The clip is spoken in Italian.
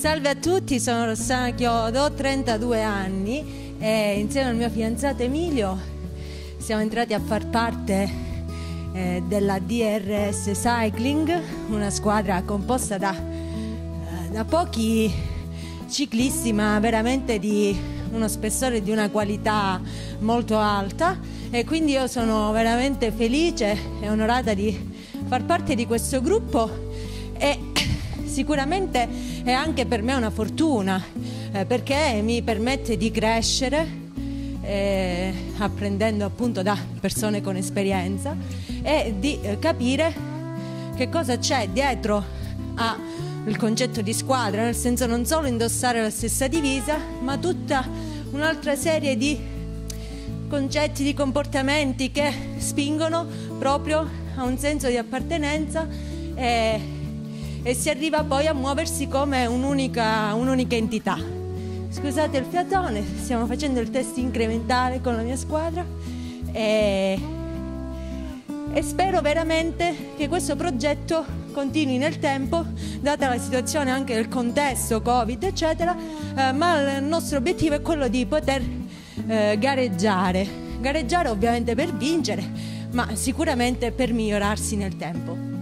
Salve a tutti, sono Rossana Chiodo, ho 32 anni e insieme al mio fidanzato Emilio siamo entrati a far parte della DRS Cycling, una squadra composta da pochi ciclisti, ma veramente di uno spessore e di una qualità molto alta, e quindi io sono veramente felice e onorata di far parte di questo gruppo, e sicuramente è anche per me una fortuna perché mi permette di crescere apprendendo appunto da persone con esperienza e di capire che cosa c'è dietro al concetto di squadra, nel senso non solo indossare la stessa divisa, ma tutta un'altra serie di concetti, di comportamenti che spingono proprio a un senso di appartenenza e si arriva poi a muoversi come un'unica entità. Scusate il fiatone, stiamo facendo il test incrementale con la mia squadra e spero veramente che questo progetto continui nel tempo, data la situazione anche del contesto Covid eccetera, ma il nostro obiettivo è quello di poter gareggiare ovviamente per vincere, ma sicuramente per migliorarsi nel tempo.